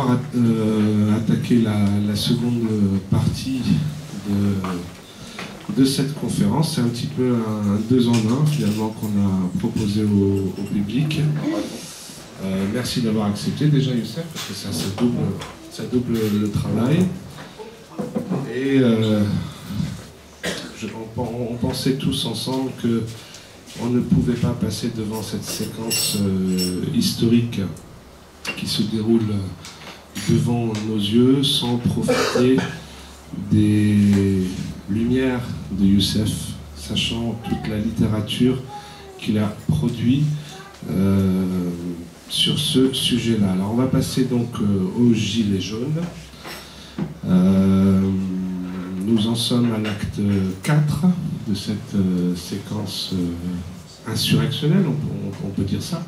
pouvoir attaquer la seconde partie de cette conférence. C'est un petit peu un 2 en 1 finalement qu'on a proposé au public. Merci d'avoir accepté déjà, Youssef, parce que ça double le travail. Et on pensait tous ensemble qu'on ne pouvait pas passer devant cette séquence historique qui se déroule devant nos yeux sans profiter des lumières de Youssef, sachant toute la littérature qu'il a produite sur ce sujet-là. Alors on va passer donc aux Gilets jaunes. Nous en sommes à l'acte 4 de cette séquence insurrectionnelle, on peut dire ça.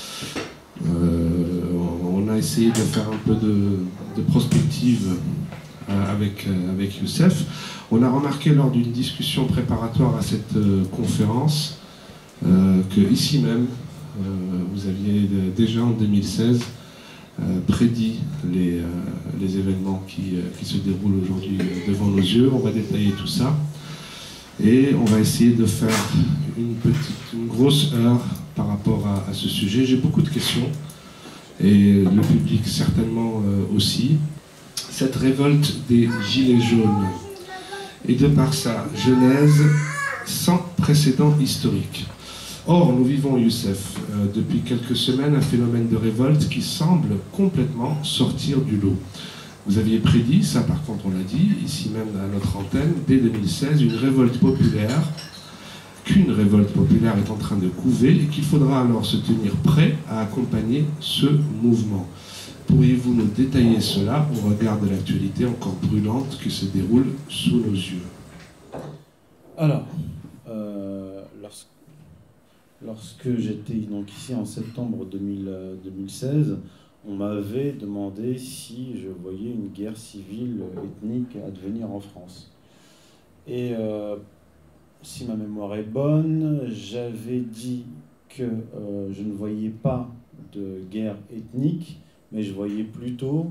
On a essayé de faire un peu de prospective avec Youssef. On a remarqué lors d'une discussion préparatoire à cette conférence que ici même, vous aviez déjà en 2016 prédit les événements qui se déroulent aujourd'hui devant nos yeux. On va détailler tout ça et on va essayer de faire une grosse heure par rapport à ce sujet. J'ai beaucoup de questions et le public certainement aussi. Cette révolte des Gilets jaunes est de par sa genèse sans précédent historique. Or, nous vivons, Youssef, depuis quelques semaines, un phénomène de révolte qui semble complètement sortir du lot. Vous aviez prédit, ça par contre on l'a dit, ici même à notre antenne, dès 2016, une révolte populaire, qu'une révolte populaire est en train de couver et qu'il faudra alors se tenir prêt à accompagner ce mouvement. Pourriez-vous nous détailler cela au regard de l'actualité encore brûlante qui se déroule sous nos yeux? Alors, lorsque j'étais donc ici en septembre 2016, on m'avait demandé si je voyais une guerre civile ethnique advenir en France. Et si ma mémoire est bonne, j'avais dit que je ne voyais pas de guerre ethnique, mais je voyais plutôt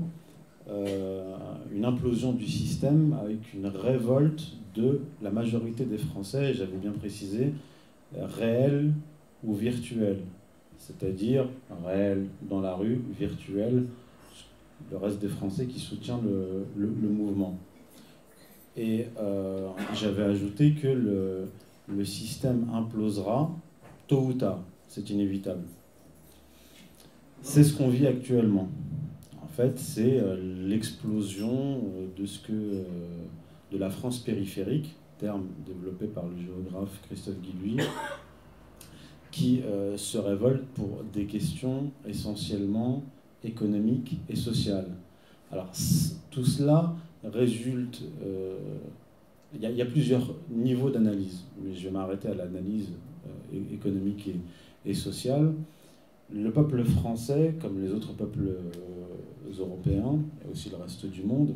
une implosion du système avec une révolte de la majorité des Français, et j'avais bien précisé, réelle ou virtuelle, c'est-à-dire réel dans la rue, virtuel, le reste des Français qui soutient le mouvement. Et j'avais ajouté que le système implosera tôt ou tard, c'est inévitable. C'est ce qu'on vit actuellement. En fait, c'est l'explosion de la France périphérique, terme développé par le géographe Christophe Guilluy, qui se révolte pour des questions essentiellement économiques et sociales. Alors, tout cela résulte... Il y a plusieurs niveaux d'analyse, mais je vais m'arrêter à l'analyse économique et sociale. Le peuple français, comme les autres peuples européens, et aussi le reste du monde,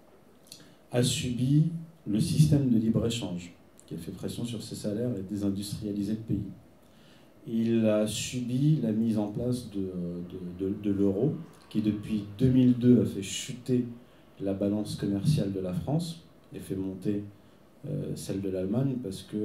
a subi le système de libre-échange, qui a fait pression sur ses salaires et désindustrialisé le pays. Il a subi la mise en place de l'euro, qui depuis 2002 a fait chuter la balance commerciale de la France et fait monter celle de l'Allemagne, parce que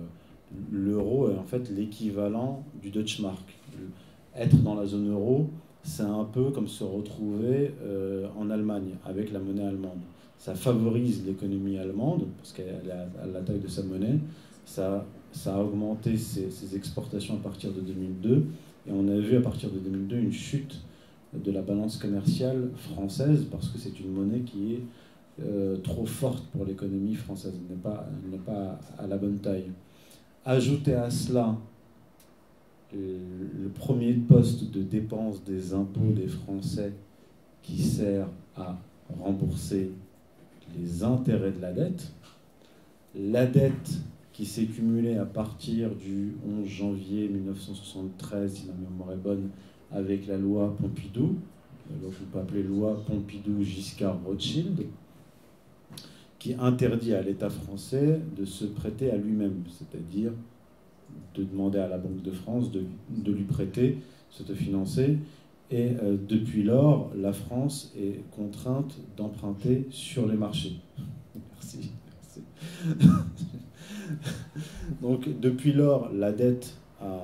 l'euro est en fait l'équivalent du Deutschmark. Être dans la zone euro, c'est un peu comme se retrouver en Allemagne avec la monnaie allemande. Ça favorise l'économie allemande parce qu'elle a la taille de sa monnaie. Ça a augmenté ses exportations à partir de 2002. Et on a vu à partir de 2002 une chute de la balance commerciale française parce que c'est une monnaie qui est trop forte pour l'économie française. Elle n'est pas à la bonne taille. Ajoutez à cela le premier poste de dépense des impôts des Français qui sert à rembourser les intérêts de la dette qui s'est cumulée à partir du 11 janvier 1973, si ma mémoire est bonne, avec la loi Pompidou, donc on peut appeler loi Pompidou-Giscard-Rothschild, qui interdit à l'État français de se prêter à lui-même, c'est-à-dire de demander à la Banque de France de lui prêter, se financer, Et depuis lors, la France est contrainte d'emprunter sur les marchés. Merci. Donc depuis lors, la dette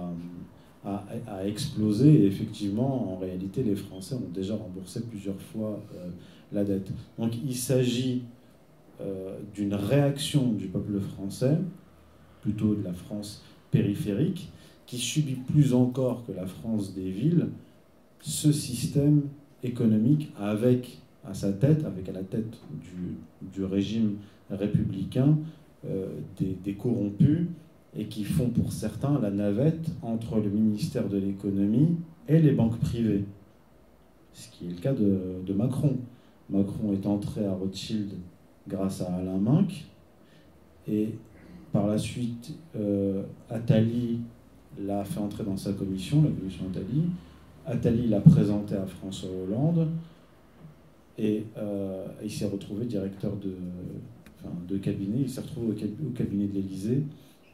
a explosé et effectivement, en réalité, les Français ont déjà remboursé plusieurs fois la dette. Donc il s'agit d'une réaction du peuple français, plutôt de la France périphérique, qui subit plus encore que la France des villes ce système économique avec à la tête du régime républicain, des corrompus, et qui font pour certains la navette entre le ministère de l'économie et les banques privées. Ce qui est le cas de Macron. Macron est entré à Rothschild grâce à Alain Minc, et par la suite, Attali l'a fait entrer dans sa commission, la commission Attali. Attali l'a présenté à François Hollande, et il s'est retrouvé directeur de cabinet, il s'est retrouvé au cabinet de l'Élysée,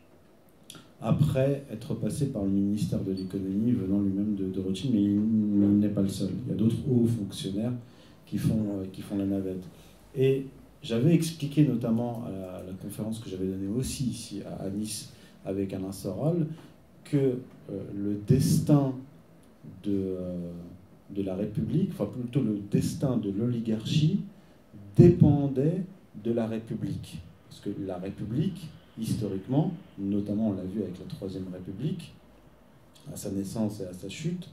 après être passé par le ministère de l'économie venant lui-même de Rothschild, mais il n'est pas le seul. Il y a d'autres hauts fonctionnaires qui font la navette. Et j'avais expliqué notamment à la conférence que j'avais donnée aussi ici à Nice avec Alain Soral que le destin de la République, enfin plutôt le destin de l'oligarchie, dépendait de la République. Parce que la République, historiquement, notamment on l'a vu avec la Troisième République, à sa naissance et à sa chute,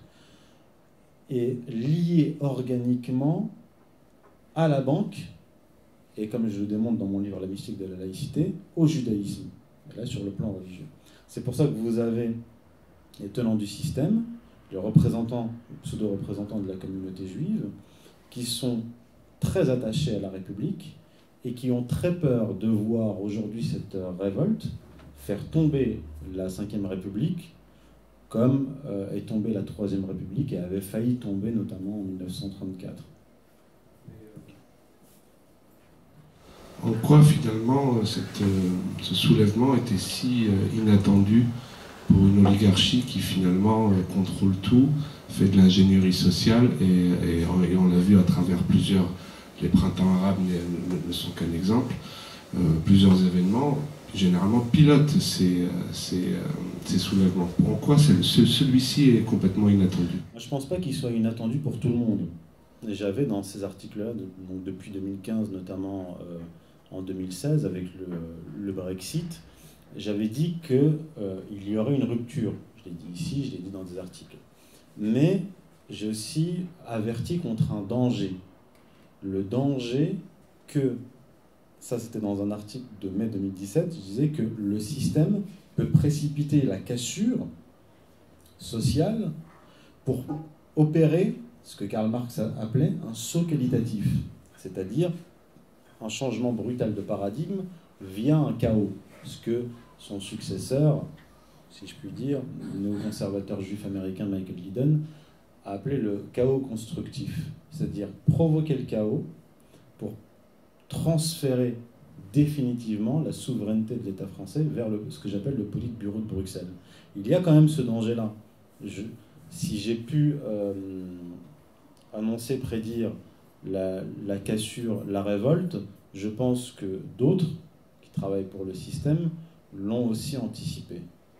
est liée organiquement à la banque, et comme je le démontre dans mon livre La mystique de la laïcité, au judaïsme, et là sur le plan religieux. C'est pour ça que vous avez les tenants du système, les représentants, pseudo-représentants de la communauté juive, qui sont très attachés à la République et qui ont très peur de voir aujourd'hui cette révolte faire tomber la Ve République comme est tombée la Troisième République et avait failli tomber notamment en 1934. En quoi finalement ce soulèvement était si inattendu pour une oligarchie qui finalement contrôle tout, fait de l'ingénierie sociale et on l'a vu à travers les printemps arabes ne sont qu'un exemple, plusieurs événements généralement pilotent ces soulèvements. Pourquoi celui-ci est complètement inattendu? Je ne pense pas qu'il soit inattendu pour tout le monde. J'avais dans ces articles-là, donc depuis 2015, notamment en 2016 avec le Brexit, j'avais dit qu'il y aurait une rupture. Je l'ai dit ici, je l'ai dit dans des articles. Mais j'ai aussi averti contre un danger. Le danger que, ça c'était dans un article de mai 2017, je disais que le système peut précipiter la cassure sociale pour opérer ce que Karl Marx appelait un saut qualitatif, c'est-à-dire un changement brutal de paradigme via un chaos, ce que son successeur, si je puis dire, le néoconservateur juif américain Michael Lydon, a appelé le chaos constructif, c'est-à-dire provoquer le chaos pour transférer définitivement la souveraineté de l'État français vers ce que j'appelle le Politburo de Bruxelles. Il y a quand même ce danger-là. Si j'ai pu annoncer, prédire la cassure, la révolte, je pense que d'autres qui travaillent pour le système l'ont aussi anticipé.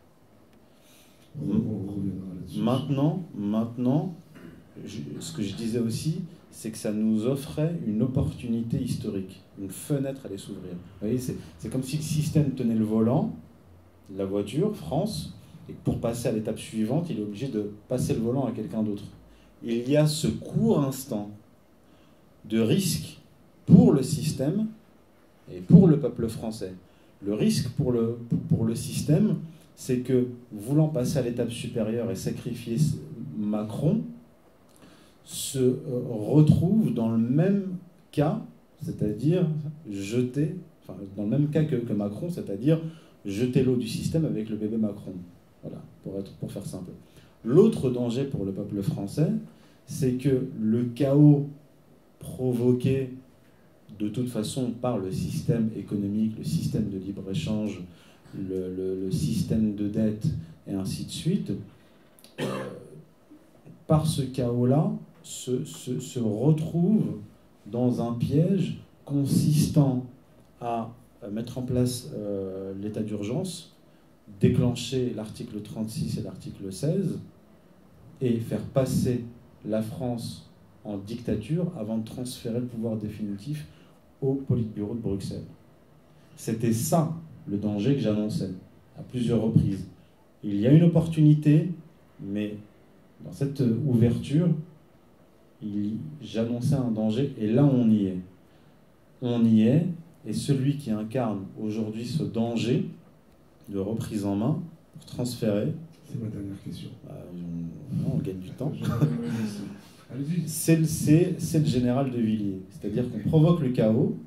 Maintenant, ce que je disais aussi, c'est que ça nous offrait une opportunité historique, une fenêtre à aller s'ouvrir. Vous voyez, c'est comme si le système tenait le volant de la voiture, France, et que pour passer à l'étape suivante, il est obligé de passer le volant à quelqu'un d'autre. Il y a ce court instant de risque pour le système et pour le peuple français. Le risque pour le système, c'est que, voulant passer à l'étape supérieure et sacrifier Macron, se retrouve dans le même cas, c'est-à-dire dans le même cas que Macron, c'est-à-dire jeter l'eau du système avec le bébé Macron. Voilà, pour faire simple. L'autre danger pour le peuple français, c'est que le chaos provoqué de toute façon par le système économique, le système de libre-échange, le système de dette, et ainsi de suite, par ce chaos-là, se retrouvent dans un piège consistant à mettre en place l'état d'urgence, déclencher l'article 36 et l'article 16 et faire passer la France en dictature avant de transférer le pouvoir définitif au Politburo de Bruxelles. C'était ça le danger que j'annonçais à plusieurs reprises. Il y a une opportunité, mais dans cette ouverture, j'annonçais un danger, et là on y est. On y est, et celui qui incarne aujourd'hui ce danger de reprise en main, pour transférer... C'est ma dernière question. On gagne du temps. Allez-y. C'est le général de Villiers. C'est-à-dire qu'on provoque le chaos,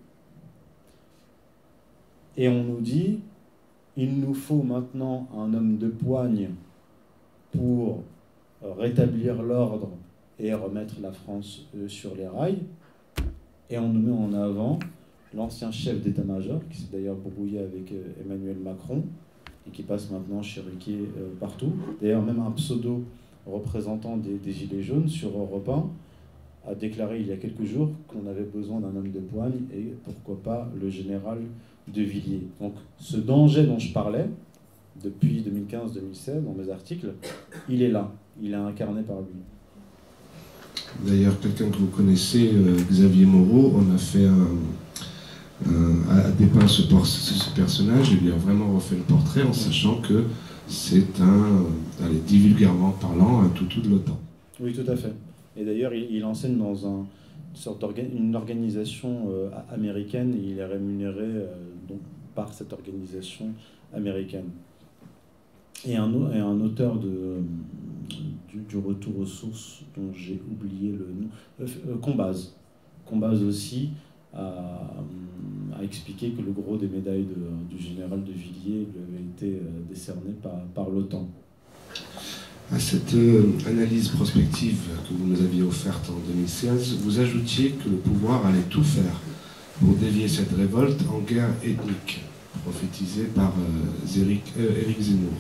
et on nous dit, il nous faut maintenant un homme de poigne pour rétablir l'ordre et remettre la France sur les rails. Et on nous met en avant l'ancien chef d'état-major, qui s'est d'ailleurs brouillé avec Emmanuel Macron, et qui passe maintenant chez Ruquier partout. D'ailleurs, même un pseudo représentant des Gilets jaunes sur Europe 1 a déclaré il y a quelques jours qu'on avait besoin d'un homme de poigne, et pourquoi pas le général de Villiers. Donc ce danger dont je parlais, depuis 2015-2016, dans mes articles, il est là, il est incarné par lui. D'ailleurs, quelqu'un que vous connaissez, Xavier Moreau, on a fait a dépeint ce personnage et lui a vraiment refait le portrait en sachant que c'est dit vulgairement parlant, un toutou de l'OTAN. Oui, tout à fait. Et d'ailleurs, il enseigne dans une organisation américaine, et il est rémunéré donc, par cette organisation américaine. Et un auteur du Retour aux sources, dont j'ai oublié le nom, Combaz. Combaz aussi a expliqué que le gros des médailles du général de Villiers lui avait été décerné par l'OTAN. À cette analyse prospective que vous nous aviez offerte en 2016, vous ajoutiez que le pouvoir allait tout faire pour dévier cette révolte en guerre ethnique, prophétisée par Éric Zemmour,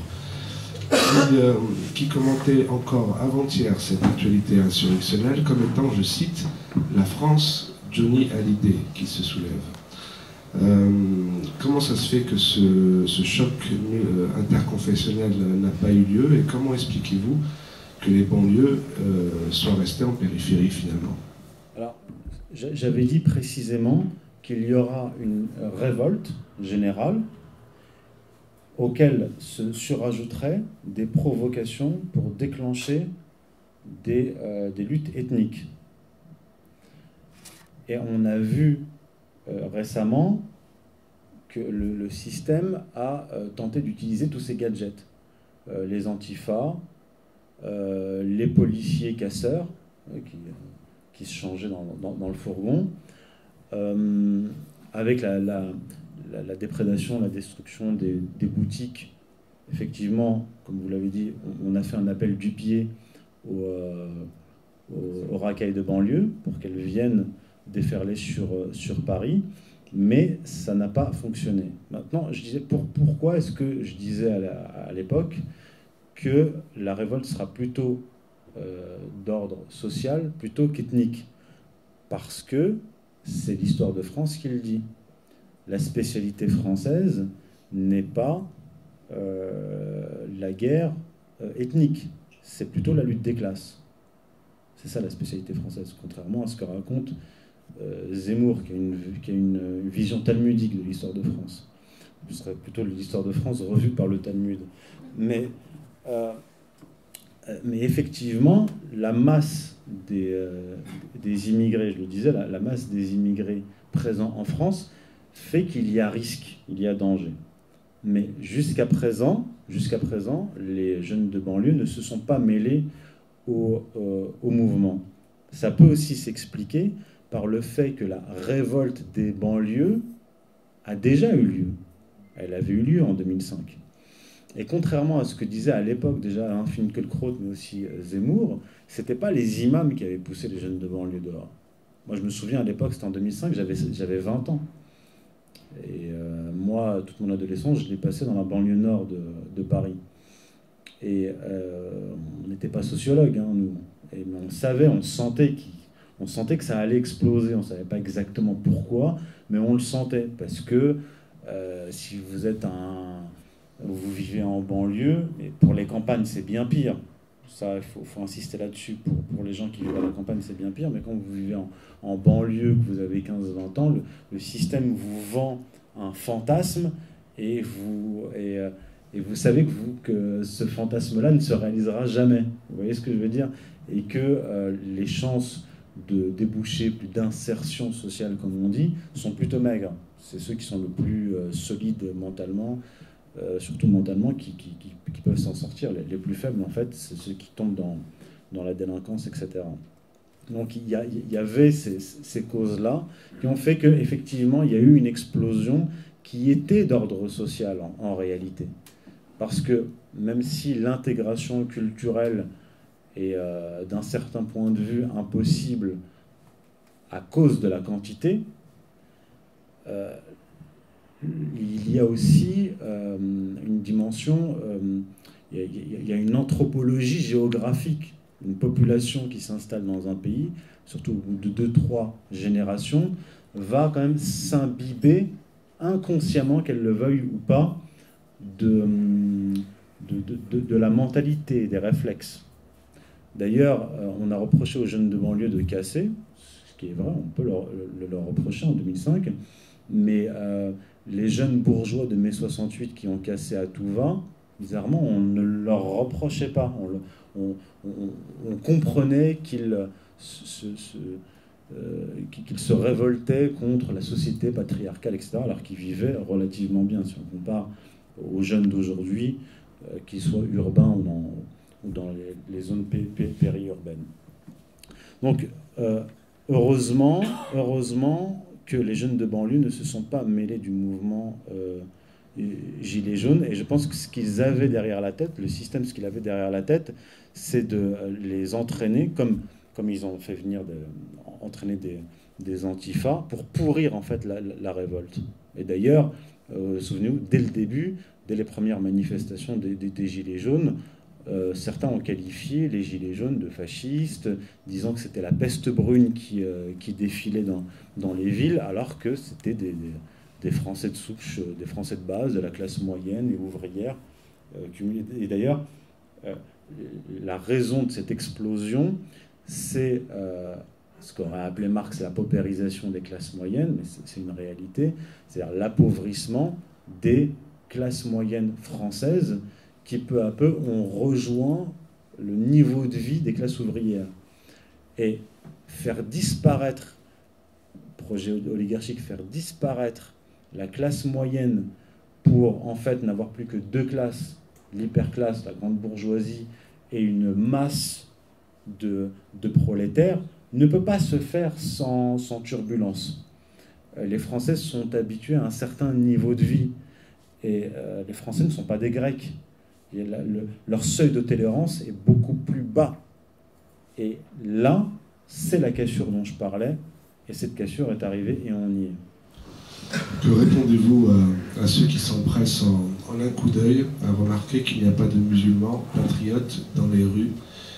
qui commentait encore avant-hier cette actualité insurrectionnelle comme étant, je cite, « la France Johnny Hallyday qui se soulève ». Comment ça se fait que ce choc interconfessionnel n'a pas eu lieu, et comment expliquez-vous que les banlieues soient restées en périphérie finalement? Alors, j'avais dit précisément qu'il y aura une révolte générale auquel se surajouteraient des provocations pour déclencher des luttes ethniques. Et on a vu récemment que le système a tenté d'utiliser tous ces gadgets. Les antifas, les policiers casseurs qui se changeaient dans le fourgon, avec la déprédation, la destruction des boutiques. Effectivement, comme vous l'avez dit, on a fait un appel du pied aux racailles de banlieue pour qu'elles viennent déferler sur Paris, mais ça n'a pas fonctionné. Maintenant, je disais, pourquoi est-ce que je disais à l'époque que la révolte sera plutôt d'ordre social plutôt qu'ethnique? Parce que c'est l'histoire de France qui le dit. La spécialité française n'est pas la guerre ethnique, c'est plutôt la lutte des classes. C'est ça la spécialité française, contrairement à ce que raconte Zemmour, qui a une vision talmudique de l'histoire de France. Ce serait plutôt l'histoire de France revue par le Talmud. Mais effectivement, la masse des immigrés, je le disais, la masse des immigrés présents en France fait qu'il y a risque, il y a danger. Mais jusqu'à présent, les jeunes de banlieue ne se sont pas mêlés au mouvement. Ça peut aussi s'expliquer par le fait que la révolte des banlieues a déjà eu lieu. Elle avait eu lieu en 2005. Et contrairement à ce que disait à l'époque déjà Finkielkraut, mais aussi Zemmour, c'était pas les imams qui avaient poussé les jeunes de banlieue dehors. Moi, je me souviens, à l'époque, c'était en 2005, j'avais 20 ans. Et moi, toute mon adolescence, je l'ai passé dans la banlieue nord de Paris. Et on n'était pas sociologue, hein, nous. Mais on savait, on sentait que ça allait exploser. On ne savait pas exactement pourquoi, mais on le sentait. Parce que si vous vivez en banlieue, et pour les campagnes, c'est bien pire. Ça, il faut insister là-dessus. Pour les gens qui vivent à la campagne, c'est bien pire. Mais quand vous vivez en banlieue, que vous avez 15-20 ans, le système vous vend un fantasme et vous savez que ce fantasme-là ne se réalisera jamais. Vous voyez ce que je veux dire? Et que les chances de déboucher, plus d'insertion sociale, comme on dit, sont plutôt maigres. C'est ceux qui sont le plus solides mentalement, surtout mentalement, qui peuvent s'en sortir. Les plus faibles, en fait, c'est ceux qui tombent dans la délinquance, etc. Donc il y avait ces causes-là qui ont fait qu'effectivement, il y a eu une explosion qui était d'ordre social en réalité. Parce que même si l'intégration culturelle est d'un certain point de vue impossible à cause de la quantité, il y a aussi une dimension, il y a une anthropologie géographique. Une population qui s'installe dans un pays, surtout au bout de 2-3 générations, va quand même s'imbiber inconsciemment, qu'elle le veuille ou pas, de la mentalité, des réflexes. D'ailleurs, on a reproché aux jeunes de banlieue de casser, ce qui est vrai, on peut leur reprocher en 2005, mais les jeunes bourgeois de mai 68 qui ont cassé à tout va, bizarrement, on ne leur reprochait pas. On comprenait qu'ils se révoltaient contre la société patriarcale, etc., alors qu'ils vivaient relativement bien, si on compare aux jeunes d'aujourd'hui, qu'ils soient urbains ou dans les zones périurbaines. Donc, heureusement que les jeunes de banlieue ne se sont pas mêlés du mouvement Gilets jaunes, et je pense que ce qu'ils avaient derrière la tête, le système, ce qu'il avait derrière la tête, c'est de les entraîner, comme ils ont fait venir entraîner des antifas, pour pourrir en fait la révolte. Et d'ailleurs, souvenez-vous, dès le début, dès les premières manifestations des Gilets jaunes, certains ont qualifié les Gilets jaunes de fascistes, disant que c'était la peste brune qui défilait dans les villes, alors que c'était des Français de souche, des Français de base, de la classe moyenne et ouvrière. Et d'ailleurs, la raison de cette explosion, c'est ce qu'aurait appelé Marx la paupérisation des classes moyennes, mais c'est une réalité, c'est-à-dire l'appauvrissement des classes moyennes françaises qui peu à peu ont rejoint le niveau de vie des classes ouvrières. Et faire disparaître, projet oligarchique, faire disparaître la classe moyenne pour en fait n'avoir plus que deux classes, l'hyperclasse, la grande bourgeoisie, et une masse de prolétaires, ne peut pas se faire sans turbulence. Les Français sont habitués à un certain niveau de vie, et les Français ne sont pas des Grecs. Leur seuil de tolérance est beaucoup plus bas. Et là, c'est la cassure dont je parlais, et cette cassure est arrivée et on y est. Que répondez-vous à ceux qui s'empressent en un coup d'œil à remarquer qu'il n'y a pas de musulmans patriotes dans les rues,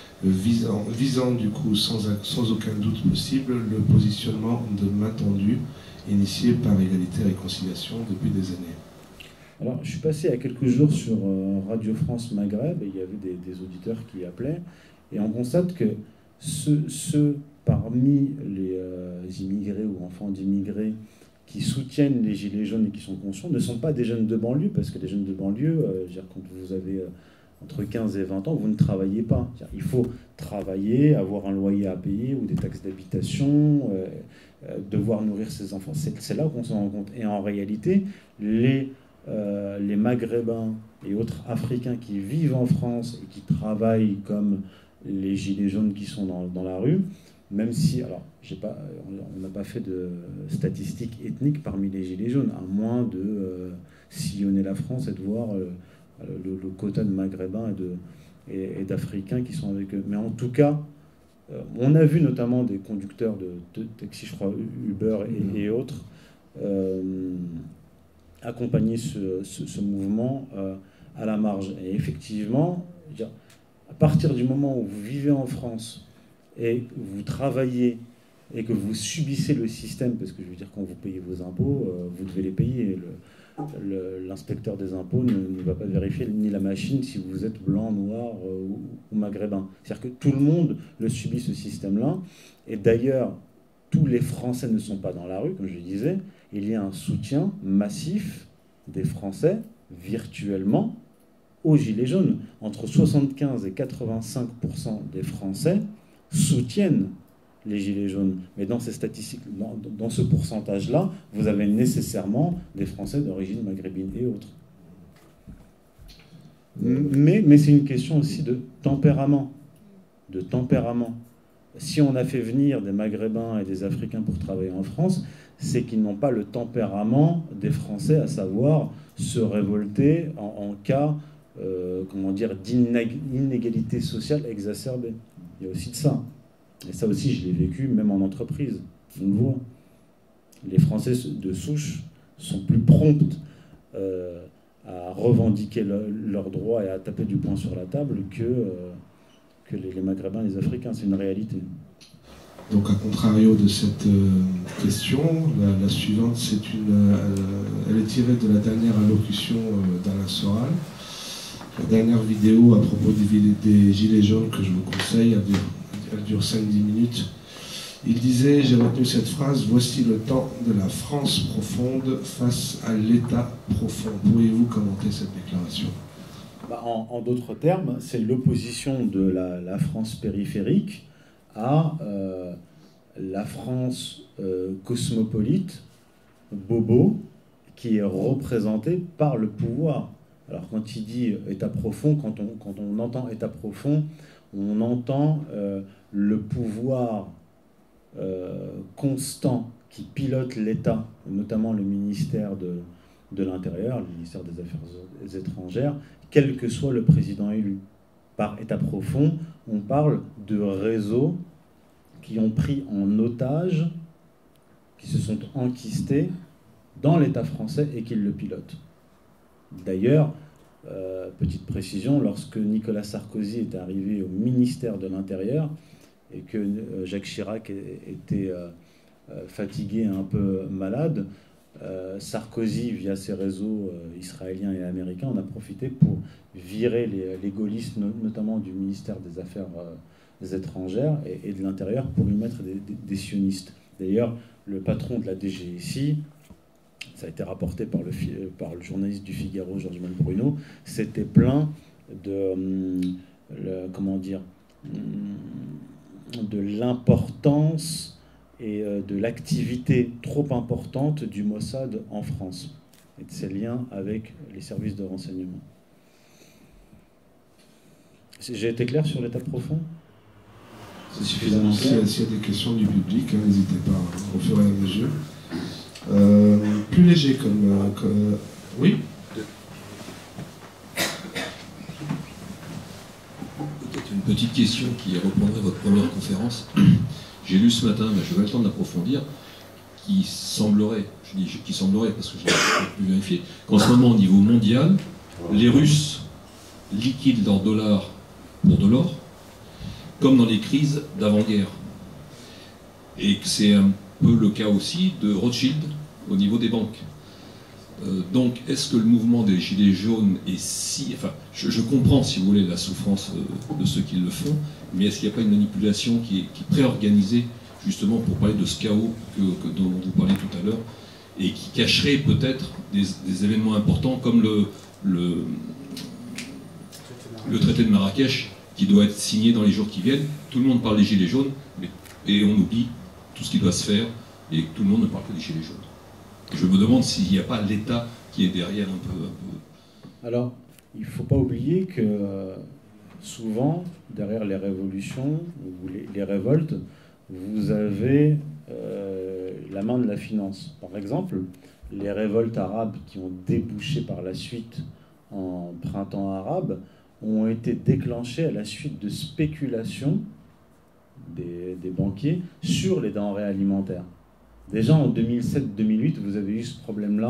visant du coup sans aucun doute possible le positionnement de main tendue initié par Égalité et Réconciliation depuis des années? Alors, je suis passé il y a quelques jours sur Radio France Maghreb, et il y avait des auditeurs qui appelaient, et on constate que ceux parmi les immigrés ou enfants d'immigrés qui soutiennent les Gilets jaunes et qui sont conscients ne sont pas des jeunes de banlieue, parce que les jeunes de banlieue, quand vous avez entre 15 et 20 ans, vous ne travaillez pas. Il faut travailler, avoir un loyer à payer ou des taxes d'habitation, devoir nourrir ses enfants. C'est là qu'on s'en rend compte. Et en réalité, les Maghrébins et autres Africains qui vivent en France et qui travaillent comme les Gilets jaunes qui sont dans la rue, même si, alors, on n'a pas fait de statistiques ethniques parmi les Gilets jaunes, à moins de sillonner la France et de voir le quota de Maghrébins et d'Africains qui sont avec eux. Mais en tout cas, on a vu notamment des conducteurs de taxi, je crois, Uber et autres, accompagner ce mouvement à la marge. Et effectivement, à partir du moment où vous vivez en France et vous travaillez et que vous subissez le système, parce que je veux dire, quand vous payez vos impôts, vous devez les payer. L'inspecteur des impôts ne va pas vérifier ni la machine si vous êtes blanc, noir ou maghrébin. C'est-à-dire que tout le monde le subit, ce système-là. Et d'ailleurs, tous les Français ne sont pas dans la rue, comme je le disais. Il y a un soutien massif des Français, virtuellement, aux Gilets jaunes. Entre 75 et 85% des Français soutiennent les Gilets jaunes. Mais dans ces statistiques, dans ce pourcentage-là, vous avez nécessairement des Français d'origine maghrébine et autres. Mais c'est une question aussi de tempérament. De tempérament. Si on a fait venir des Maghrébins et des Africains pour travailler en France, c'est qu'ils n'ont pas le tempérament des Français, à savoir se révolter en cas d'inégalité sociale exacerbée. Il y a aussi de ça. Et ça aussi, je l'ai vécu même en entreprise. On le voit. Les Français de souche sont plus prompts à revendiquer leurs droits et à taper du poing sur la table que les Maghrébins et les Africains. C'est une réalité. Donc, à contrario de cette question, la suivante, elle est tirée de la dernière allocution d'Alain Soral. La dernière vidéo à propos des Gilets jaunes que je vous conseille, elle dure 5-10 minutes. Il disait, j'ai retenu cette phrase, « Voici le temps de la France profonde face à l'État profond ». Pourriez-vous commenter cette déclaration ? En d'autres termes, c'est l'opposition de la France périphérique à la France cosmopolite, bobo, qui est représentée par le pouvoir. Alors quand il dit État profond, quand on entend État profond, on entend le pouvoir constant qui pilote l'État, notamment le ministère de l'Intérieur, le ministère des Affaires étrangères, quel que soit le président élu. Par État profond, on parle de réseaux qui ont pris en otage, qui se sont enquistés dans l'État français et qui le pilotent. D'ailleurs, petite précision, lorsque Nicolas Sarkozy est arrivé au ministère de l'Intérieur et que Jacques Chirac était fatigué, un peu malade, Sarkozy, via ses réseaux israéliens et américains, en a profité pour virer les gaullistes, notamment du ministère des Affaires étrangères et de l'Intérieur, pour y mettre des sionistes. D'ailleurs, le patron de la DGSI, ça a été rapporté par le journaliste du Figaro, Georges Malbruno, s'était plaint de l'importance et de l'activité trop importante du Mossad en France et de ses liens avec les services de renseignement. J'ai été clair sur l'état profond ? C'est suffisamment clair. S'il y a des questions du public, n'hésitez pas, au fur et à mesure. Plus léger comme... Oui ? Peut-être une petite question qui reprendrait votre première conférence. J'ai lu ce matin, mais je n'ai pas le temps de l'approfondir, qui semblerait, je dis qui semblerait parce que je n'ai pas pu vérifier, qu'en ce moment au niveau mondial, les Russes liquident leurs dollars pour de l'or, comme dans les crises d'avant-guerre. Et que c'est un peu le cas aussi de Rothschild au niveau des banques. Donc, est-ce que le mouvement des Gilets jaunes est si... Enfin, je comprends, si vous voulez, la souffrance de ceux qui le font, mais est-ce qu'il n'y a pas une manipulation qui est préorganisée, justement, pour parler de ce chaos dont vous parlez tout à l'heure, et qui cacherait peut-être des événements importants comme le traité de Marrakech, qui doit être signé dans les jours qui viennent. Tout le monde parle des Gilets jaunes, et on oublie tout ce qui doit se faire, et tout le monde ne parle que des Gilets jaunes. Je me demande s'il n'y a pas l'État qui est derrière un peu. Alors, il ne faut pas oublier que souvent, derrière les révolutions ou les révoltes, vous avez la main de la finance. Par exemple, les révoltes arabes qui ont débouché par la suite en printemps arabe ont été déclenchées à la suite de spéculations des banquiers sur les denrées alimentaires. Déjà en 2007-2008, vous avez eu ce problème-là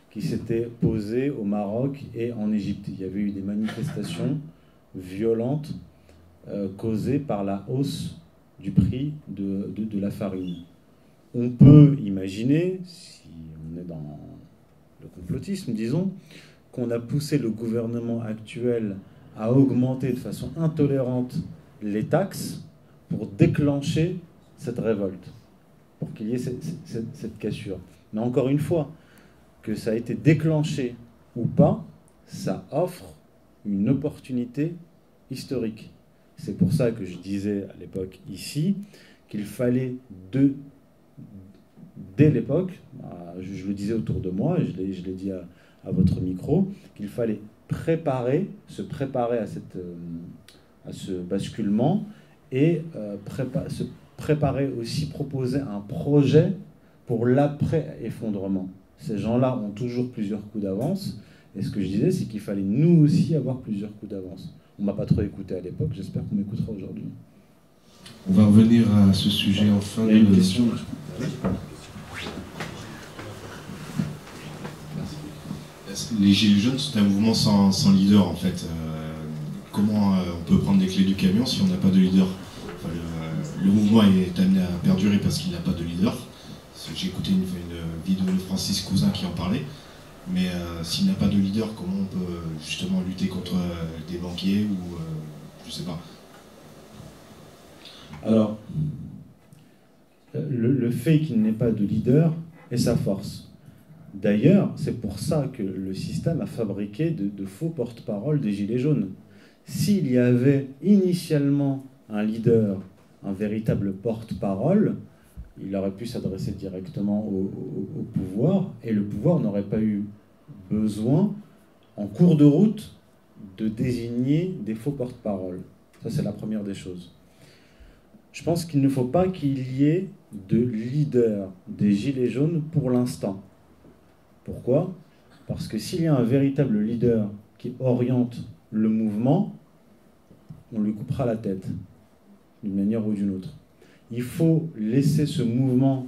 qui s'était posée au Maroc et en Égypte. Il y avait eu des manifestations violentes causées par la hausse du prix de la farine. On peut imaginer, si on est dans le complotisme, disons, qu'on a poussé le gouvernement actuel à augmenter de façon intolérante les taxes pour déclencher cette révolte, pour qu'il y ait cette cassure. Mais encore une fois, que ça a été déclenché ou pas, ça offre une opportunité historique. C'est pour ça que je disais à l'époque ici qu'il fallait dès l'époque, je le disais autour de moi, et je l'ai dit à votre micro, qu'il fallait se préparer à ce basculement et se préparer aussi, proposer un projet pour l'après-effondrement. Ces gens-là ont toujours plusieurs coups d'avance, et ce que je disais, c'est qu'il fallait nous aussi avoir plusieurs coups d'avance. On ne m'a pas trop écouté à l'époque, j'espère qu'on m'écoutera aujourd'hui. On va revenir à ce sujet en fin de... une question. Les Gilets jaunes, c'est un mouvement sans leader, en fait. Comment on peut prendre les clés du camion si on n'a pas de leader? Enfin, le mouvement est amené à perdurer parce qu'il n'a pas de leader. J'ai écouté une vidéo de Francis Cousin qui en parlait. Mais s'il n'a pas de leader, comment on peut justement lutter contre des banquiers ou je sais pas. Alors, le fait qu'il n'ait pas de leader est sa force. D'ailleurs, c'est pour ça que le système a fabriqué de faux porte-parole des Gilets jaunes. S'il y avait initialement un leader, un véritable porte-parole, il aurait pu s'adresser directement au pouvoir, et le pouvoir n'aurait pas eu besoin, en cours de route, de désigner des faux porte-parole. Ça, c'est la première des choses. Je pense qu'il ne faut pas qu'il y ait de leader des Gilets jaunes pour l'instant. Pourquoi? Parce que s'il y a un véritable leader qui oriente le mouvement, on lui coupera la tête, d'une manière ou d'une autre. Il faut laisser ce mouvement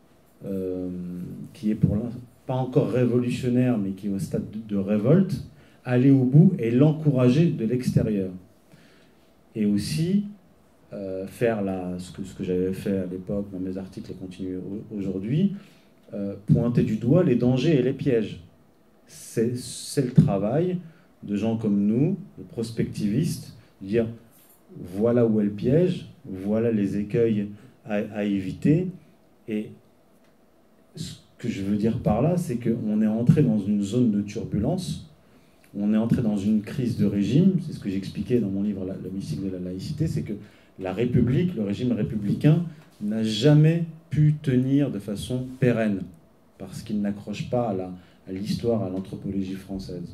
qui est pour l'instant pas encore révolutionnaire, mais qui est au stade de révolte, aller au bout et l'encourager de l'extérieur. Et aussi faire ce que j'avais fait à l'époque dans mes articles et continuer aujourd'hui, pointer du doigt les dangers et les pièges. C'est le travail de gens comme nous, de prospectivistes, dire voilà où est le piège, voilà les écueils à éviter. Et ce que je veux dire par là, c'est qu'on est entré dans une zone de turbulence, on est entré dans une crise de régime, c'est ce que j'expliquais dans mon livre « Le mystique de la laïcité », c'est que la République, le régime républicain, n'a jamais pu tenir de façon pérenne, parce qu'il n'accroche pas à l'histoire, à l'anthropologie française.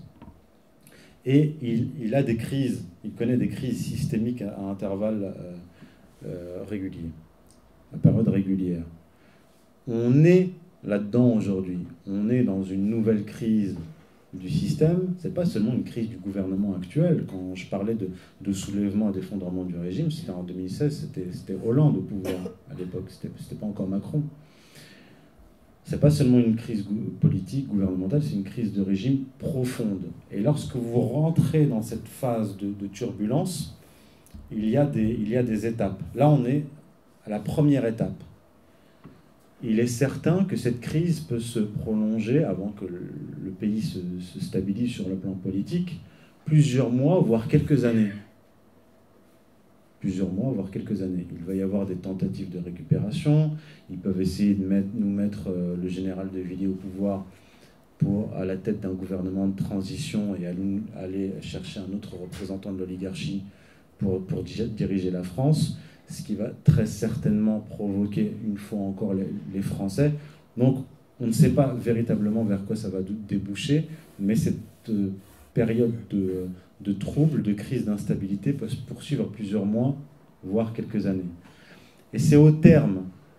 Et il a des crises, il connaît des crises systémiques à intervalles réguliers, à période régulière. On est là-dedans aujourd'hui, on est dans une nouvelle crise du système, c'est pas seulement une crise du gouvernement actuel. Quand je parlais de soulèvement et d'effondrement du régime, c'était en 2016, c'était Hollande au pouvoir à l'époque, c'était pas encore Macron. C'est pas seulement une crise politique, gouvernementale, c'est une crise de régime profonde. Et lorsque vous rentrez dans cette phase de turbulence, il y a des étapes. Là, on est à la première étape. Il est certain que cette crise peut se prolonger avant que le pays se stabilise sur le plan politique, plusieurs mois, voire quelques années. Plusieurs mois, voire quelques années. Il va y avoir des tentatives de récupération. Ils peuvent essayer de nous mettre le général de Villiers au pouvoir à la tête d'un gouvernement de transition et aller chercher un autre représentant de l'oligarchie pour diriger la France, ce qui va très certainement provoquer une fois encore les Français. Donc on ne sait pas véritablement vers quoi ça va déboucher, mais cette période de troubles, de crise, d'instabilité peut se poursuivre plusieurs mois, voire quelques années. Et c'est au terme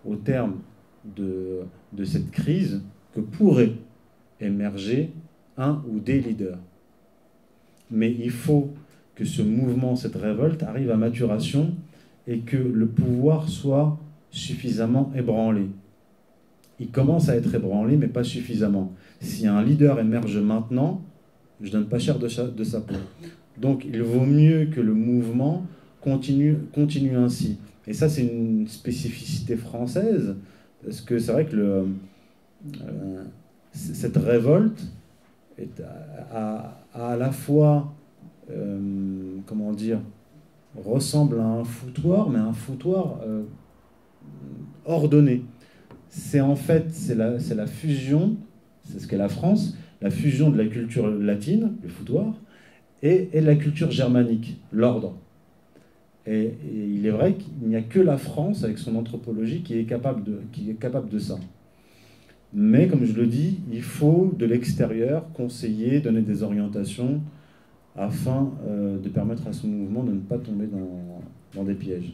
de cette crise que pourrait émerger un ou des leaders. Mais il faut que ce mouvement, cette révolte, arrive à maturation et que le pouvoir soit suffisamment ébranlé. Il commence à être ébranlé, mais pas suffisamment. Si un leader émerge maintenant, je donne pas cher de sa peau. Donc il vaut mieux que le mouvement continue ainsi. Et ça, c'est une spécificité française, parce que c'est vrai que cette révolte est à la fois, comment dire, ressemble à un foutoir, mais un foutoir ordonné. C'est en fait, c'est la fusion, c'est ce qu'est la France, la fusion de la culture latine, le foutoir, et de la culture germanique, l'ordre. Et il est vrai qu'il n'y a que la France, avec son anthropologie, qui est capable de ça. Mais, comme je le dis, il faut de l'extérieur conseiller, donner des orientations, afin de permettre à ce mouvement de ne pas tomber dans des pièges.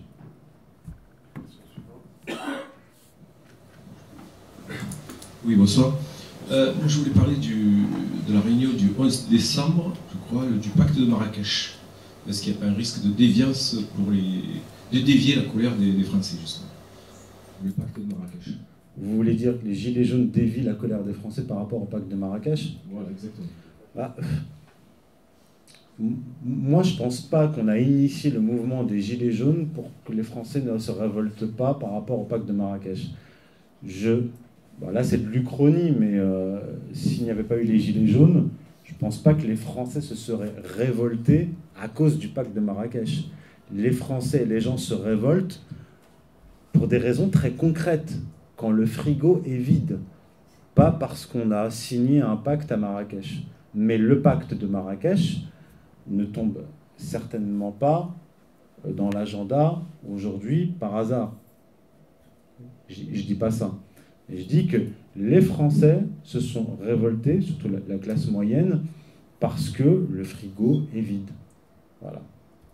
Oui, bonsoir. Moi, je voulais parler de la réunion du 11 décembre, je crois, du pacte de Marrakech. Est-ce qu'il n'y a pas un risque de déviance de dévier la colère des Français, justement? Le pacte de Marrakech. Vous voulez dire que les Gilets jaunes dévient la colère des Français par rapport au pacte de Marrakech? Voilà, exactement. Bah, moi, je ne pense pas qu'on a initié le mouvement des Gilets jaunes pour que les Français ne se révoltent pas par rapport au pacte de Marrakech. Là, c'est de l'Uchronie, mais s'il n'y avait pas eu les Gilets jaunes, je ne pense pas que les Français se seraient révoltés à cause du pacte de Marrakech. Les Français et les gens se révoltent pour des raisons très concrètes, quand le frigo est vide. Pas parce qu'on a signé un pacte à Marrakech. Mais le pacte de Marrakech ne tombe certainement pas dans l'agenda aujourd'hui par hasard. Je ne dis pas ça. Et je dis que les Français se sont révoltés, surtout la classe moyenne, parce que le frigo est vide. Voilà.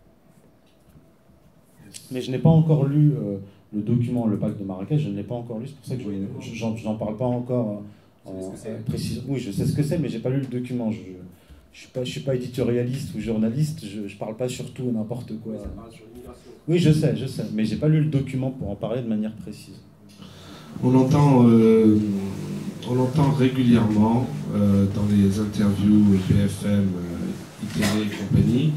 Mais je n'ai pas encore lu le document, le pacte de Marrakech, je ne l'ai pas encore lu, c'est pour ça que je n'en parle pas encore précisément. Oui, je sais ce que c'est, mais je n'ai pas lu le document. Je suis pas éditorialiste ou journaliste, je ne parle pas sur tout et n'importe quoi. Oui, ça parle sur l'immigration. Oui, je sais, mais je n'ai pas lu le document pour en parler de manière précise. On entend régulièrement dans les interviews BFM, ITV et compagnie,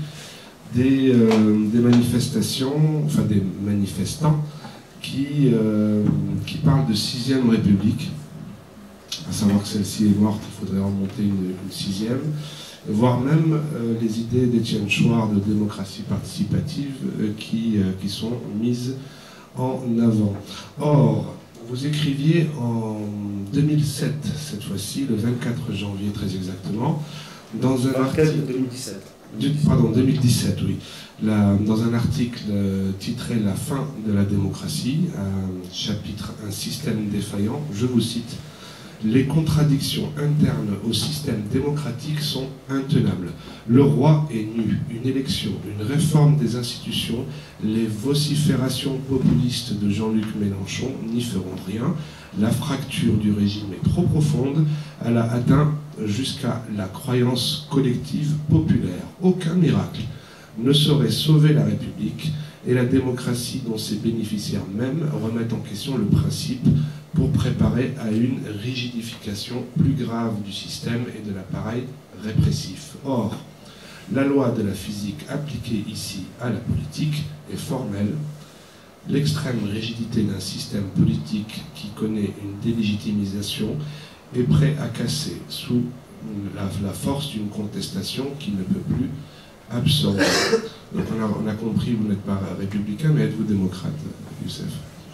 des manifestations, enfin des manifestants qui parlent de 6e République, à savoir que celle-ci est morte, il faudrait remonter une 6e, voire même les idées d'Étienne Chouard de démocratie participative qui sont mises en avant. Or, vous écriviez en 2007, cette fois-ci, le 24 janvier très exactement, dans un article... 2017. Pardon, 2017, oui. Dans un article titré « La fin de la démocratie », un chapitre « Un système défaillant », je vous cite, « Les contradictions internes au système démocratique sont intenables. Le roi est nu. Une élection, une réforme des institutions, les vociférations populistes de Jean-Luc Mélenchon n'y feront rien. La fracture du régime est trop profonde. Elle a atteint jusqu'à la croyance collective populaire. Aucun miracle ne saurait sauver la République et la démocratie dont ses bénéficiaires même remettent en question le principe pour préparer à une rigidification plus grave du système et de l'appareil répressif. Or, la loi de la physique appliquée ici à la politique est formelle. L'extrême rigidité d'un système politique qui connaît une délégitimisation est prêt à casser sous la force d'une contestation qui ne peut plus absorber. Donc on a compris, vous n'êtes pas républicain, mais êtes-vous démocrate, Youssef?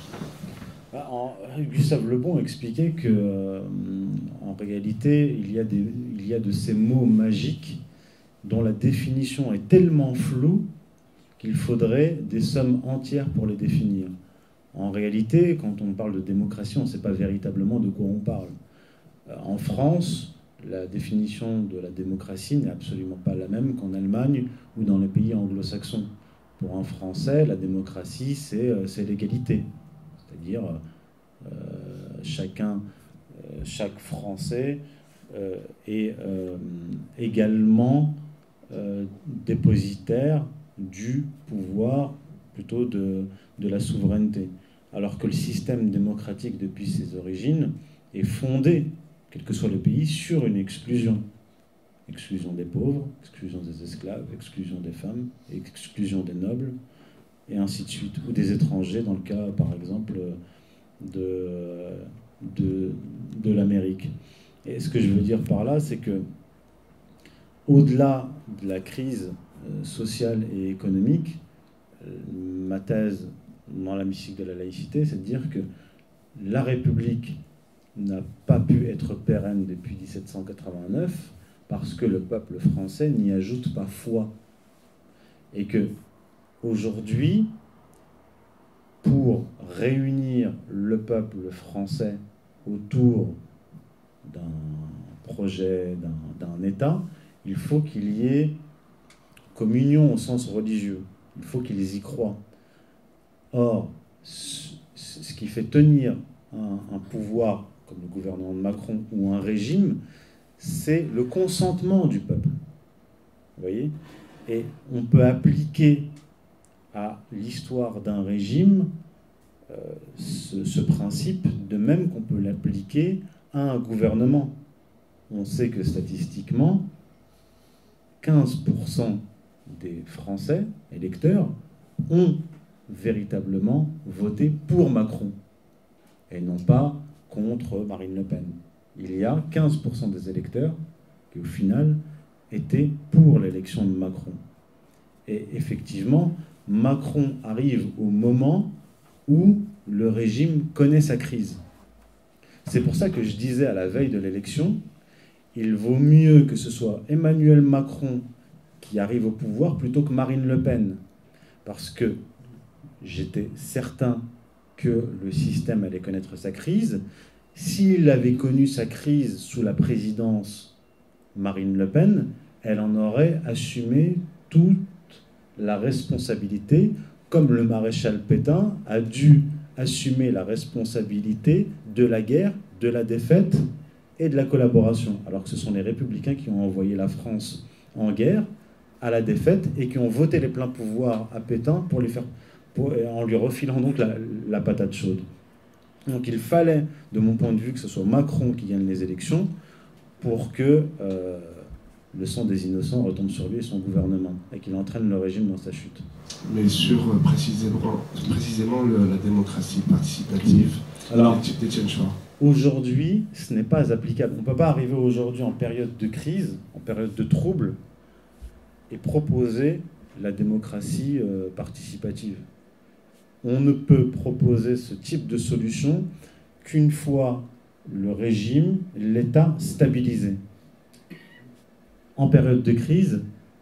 Gustave Le Bon expliquait que, en réalité, il y a de ces mots magiques dont la définition est tellement floue qu'il faudrait des sommes entières pour les définir. En réalité, quand on parle de démocratie, on ne sait pas véritablement de quoi on parle. En France, la définition de la démocratie n'est absolument pas la même qu'en Allemagne ou dans les pays anglo-saxons. Pour un Français, la démocratie, c'est l'égalité. C'est-à-dire, chaque Français est également dépositaire du pouvoir, plutôt de la souveraineté. Alors que le système démocratique, depuis ses origines, est fondé quel que soit le pays, sur une exclusion. Exclusion des pauvres, exclusion des esclaves, exclusion des femmes, exclusion des nobles, et ainsi de suite. Ou des étrangers, dans le cas, par exemple, de l'Amérique. Et ce que je veux dire par là, c'est que, au-delà de la crise sociale et économique, ma thèse dans la mystique de la laïcité, c'est de dire que la République n'a pas pu être pérenne depuis 1789 parce que le peuple français n'y ajoute pas foi. Et que, aujourd'hui, pour réunir le peuple français autour d'un projet, d'un État, il faut qu'il y ait communion au sens religieux. Il faut qu'ils y croient. Or, ce qui fait tenir un pouvoir comme le gouvernement de Macron ou un régime, c'est le consentement du peuple. Vous voyez ? Et on peut appliquer à l'histoire d'un régime ce principe, de même qu'on peut l'appliquer à un gouvernement. On sait que statistiquement, 15% des Français électeurs ont véritablement voté pour Macron et non pas contre Marine Le Pen. Il y a 15% des électeurs qui, au final, étaient pour l'élection de Macron. Et effectivement, Macron arrive au moment où le régime connaît sa crise. C'est pour ça que je disais à la veille de l'élection, il vaut mieux que ce soit Emmanuel Macron qui arrive au pouvoir plutôt que Marine Le Pen. Parce que j'étais certain que le système allait connaître sa crise. S'il avait connu sa crise sous la présidence Marine Le Pen, elle en aurait assumé toute la responsabilité, comme le maréchal Pétain a dû assumer la responsabilité de la guerre, de la défaite et de la collaboration. Alors que ce sont les républicains qui ont envoyé la France en guerre, à la défaite, et qui ont voté les pleins pouvoirs à Pétain en lui refilant donc la patate chaude. Donc il fallait, de mon point de vue, que ce soit Macron qui gagne les élections pour que le sang des innocents retombe sur lui et son gouvernement, et qu'il entraîne le régime dans sa chute. Mais sur précisément la démocratie participative d'Étienne Chouard. Aujourd'hui, ce n'est pas applicable. On ne peut pas arriver aujourd'hui en période de crise, en période de trouble, et proposer la démocratie participative. On ne peut proposer ce type de solution qu'une fois le régime, l'État stabilisé. En période de crise,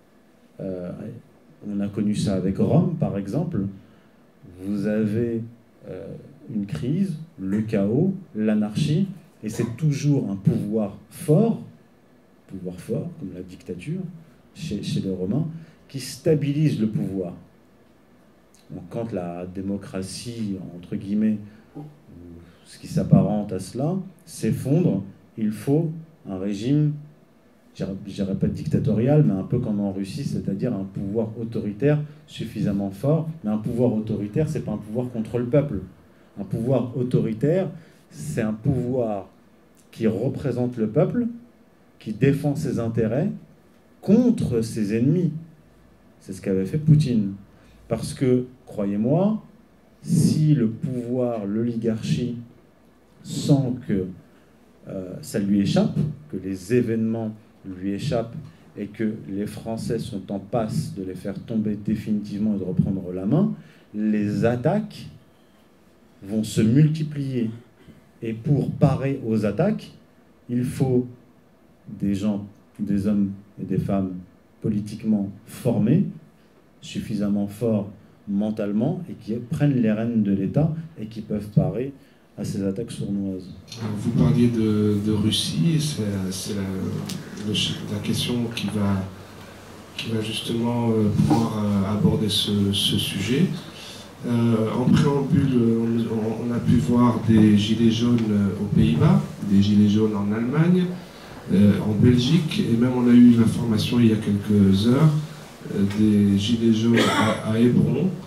on a connu ça avec Rome, par exemple. Vous avez une crise, le chaos, l'anarchie, et c'est toujours un pouvoir fort, comme la dictature, chez les Romains, qui stabilise le pouvoir. Donc, quand la démocratie, entre guillemets, ce qui s'apparente à cela, s'effondre, il faut un régime, je dirais pas dictatorial, mais un peu comme en Russie, c'est-à-dire un pouvoir autoritaire suffisamment fort. Mais un pouvoir autoritaire, c'est pas un pouvoir contre le peuple. Un pouvoir autoritaire, c'est un pouvoir qui représente le peuple, qui défend ses intérêts contre ses ennemis. C'est ce qu'avait fait Poutine. Parce que, croyez-moi, si le pouvoir, l'oligarchie, sent que ça lui échappe, que les événements lui échappent et que les Français sont en passe de les faire tomber définitivement et de reprendre la main, les attaques vont se multiplier. Et pour parer aux attaques, il faut des gens, des hommes et des femmes politiquement formés, suffisamment forts mentalement, et qui prennent les rênes de l'État et qui peuvent parer à ces attaques sournoises. Vous parliez de Russie, c'est la question qui va justement pouvoir aborder ce sujet. En préambule, on a pu voir des gilets jaunes aux Pays-Bas, des gilets jaunes en Allemagne, en Belgique, et même on a eu l'information il y a quelques heures des gilets jaunes à Hébron.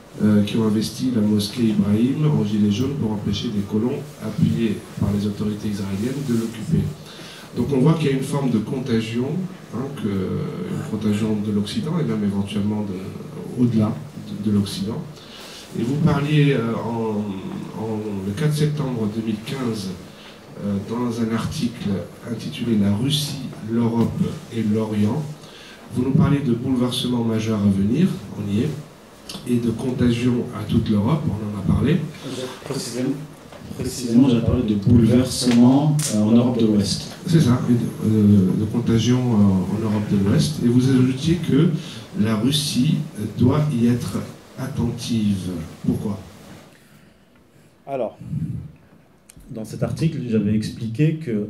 qui ont investi la mosquée Ibrahim en gilet jaune pour empêcher des colons appuyés par les autorités israéliennes de l'occuper. Donc on voit qu'il y a une forme de contagion, une contagion de l'Occident et même éventuellement au-delà de l'Occident. Et vous parliez le 4 septembre 2015 dans un article intitulé « La Russie, l'Europe et l'Orient ». Vous nous parlez de bouleversements majeurs à venir, on y est, et de contagion à toute l'Europe, on en a parlé. Précisément, j'ai parlé de bouleversement en Europe de l'Ouest. C'est ça, de contagion en Europe de l'Ouest. Et vous ajoutiez que la Russie doit y être attentive. Pourquoi ? Alors, dans cet article, j'avais expliqué que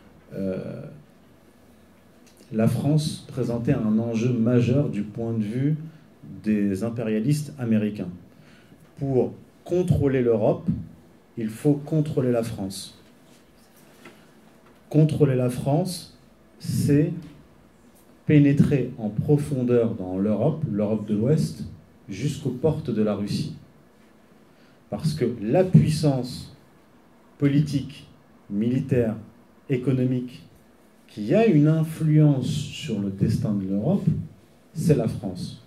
la France présentait un enjeu majeur du point de vue des impérialistes américains. Pour contrôler l'Europe, il faut contrôler la France. Contrôler la France, c'est pénétrer en profondeur dans l'Europe, l'Europe de l'Ouest, jusqu'aux portes de la Russie. Parce que la puissance politique, militaire, économique, qui a une influence sur le destin de l'Europe, c'est la France.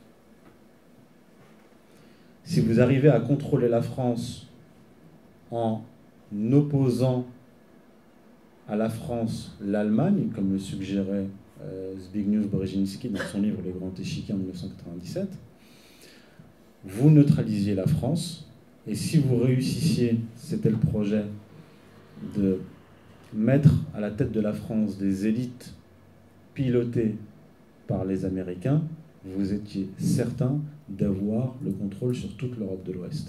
Si vous arrivez à contrôler la France en opposant à la France l'Allemagne, comme le suggérait Zbigniew Brzezinski dans son livre « Les grands échiquiers » en 1997, vous neutralisiez la France, et si vous réussissiez, c'était le projet, de mettre à la tête de la France des élites pilotées par les Américains, vous étiez certain d'avoir le contrôle sur toute l'Europe de l'Ouest.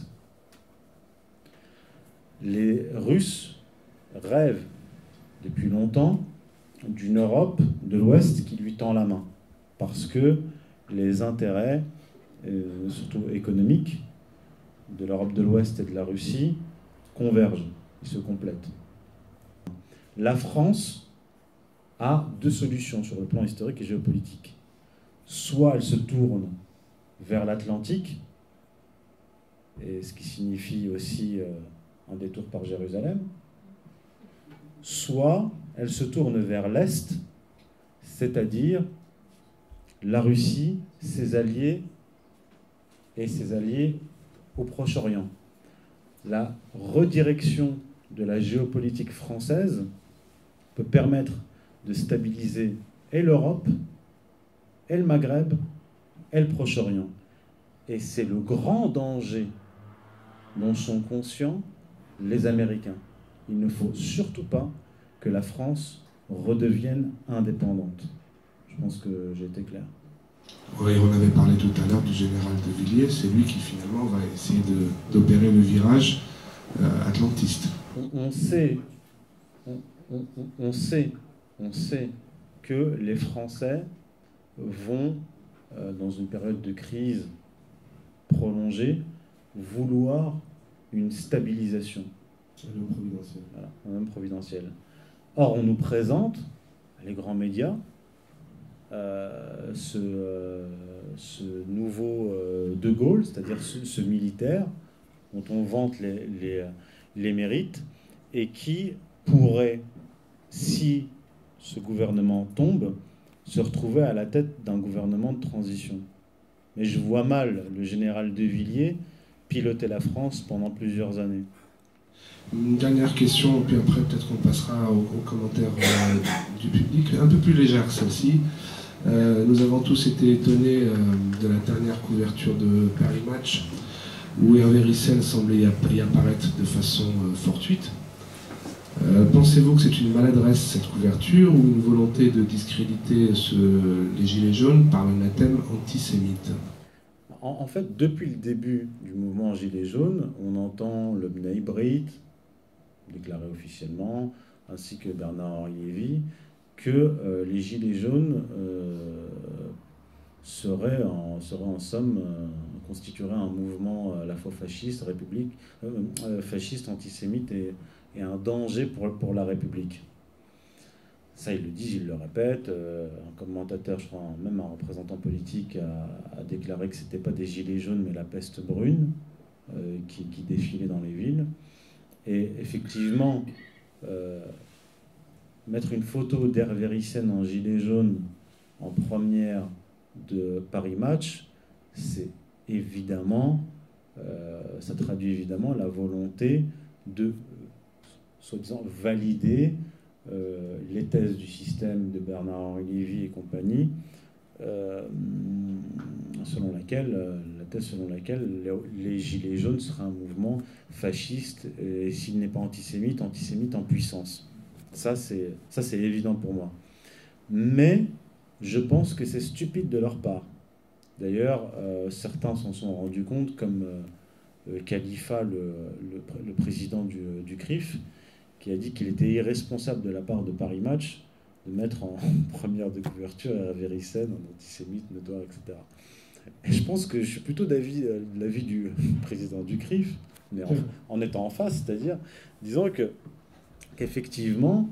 Les Russes rêvent depuis longtemps d'une Europe de l'Ouest qui lui tend la main, parce que les intérêts, surtout économiques, de l'Europe de l'Ouest et de la Russie convergent, ils se complètent. La France a deux solutions sur le plan historique et géopolitique. Soit elle se tourne vers l'Atlantique, et ce qui signifie aussi un détour par Jérusalem, soit elle se tourne vers l'Est, c'est-à-dire la Russie, ses alliés et ses alliés au Proche-Orient. La redirection de la géopolitique française peut permettre de stabiliser et l'Europe, et le Maghreb, et le Proche-Orient. Et c'est le grand danger dont sont conscients les Américains. Il ne faut surtout pas que la France redevienne indépendante. Je pense que j'ai été clair. Oui, on avait parlé tout à l'heure du général de Villiers, c'est lui qui finalement va essayer d'opérer le virage atlantiste. On sait que les Français vont, dans une période de crise prolongée, vouloir une stabilisation. Un homme providentiel. Voilà, un homme providentiel. Or, on nous présente, les grands médias, ce nouveau De Gaulle, c'est-à-dire ce militaire dont on vante les mérites et qui pourrait, si ce gouvernement tombe, se retrouver à la tête d'un gouvernement de transition. Mais je vois mal le général de Villiers piloter la France pendant plusieurs années. Une dernière question, puis après peut-être qu'on passera aux commentaires du public, un peu plus légère que celle-ci. Nous avons tous été étonnés de la dernière couverture de Paris Match, où Hervé Rissel semblait y apparaître de façon fortuite. Pensez-vous que c'est une maladresse, cette couverture, ou une volonté de discréditer les Gilets jaunes par l'anathème antisémite ? En fait, depuis le début du mouvement Gilets jaunes, on entend le Bnei Brit déclarer officiellement, ainsi que Bernard-Henri Lévy, que les Gilets jaunes seraient en somme, constitueraient un mouvement à la fois fasciste, fasciste, antisémite et un danger pour la République. Ça, il le dit, il le répète. Un commentateur, je crois, même un représentant politique, a déclaré que ce n'était pas des gilets jaunes, mais la peste brune qui défilait dans les villes. Et effectivement, mettre une photo d'Hervé Ryssen en gilet jaune en première de Paris Match, c'est évidemment, ça traduit évidemment la volonté de, soi-disant, valider les thèses du système de Bernard-Henri Lévy et compagnie, selon laquelle les Gilets jaunes seraient un mouvement fasciste, et s'il n'est pas antisémite, antisémite en puissance. Ça, c'est évident pour moi. Mais je pense que c'est stupide de leur part. D'ailleurs, certains s'en sont rendus compte, comme Khalifa, le président du CRIF, qui a dit qu'il était irresponsable de la part de Paris Match de mettre en première de couverture Hervé Ryssen, un antisémite notoire, etc. Et je pense que je suis plutôt de l'avis du président du CRIF, mais en étant en face, c'est-à-dire disons qu'effectivement,